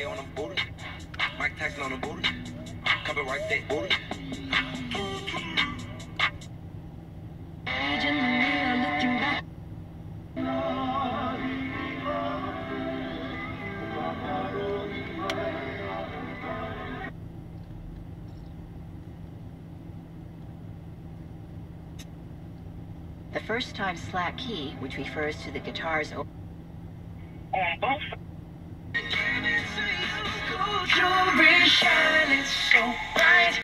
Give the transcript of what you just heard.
Wale on the booty. Mike Tyson on the booty. Copyright that booty. The first time slack key, which refers to the guitar's on both. Jewelry shining so